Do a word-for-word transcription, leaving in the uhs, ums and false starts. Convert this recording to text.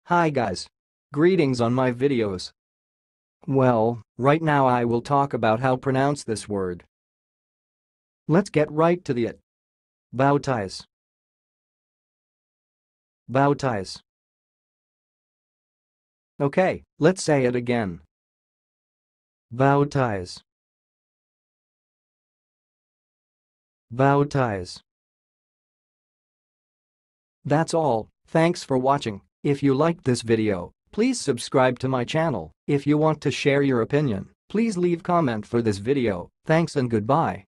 Hi guys. Greetings on my videos. Well, right now I will talk about how pronounce this word. Let's get right to the it. Bow ties. Bow ties. Okay, let's say it again. Bow ties. Bow ties. That's all, thanks for watching. If you liked this video, please subscribe to my channel. If you want to share your opinion, please leave comment for this video. Thanks and goodbye.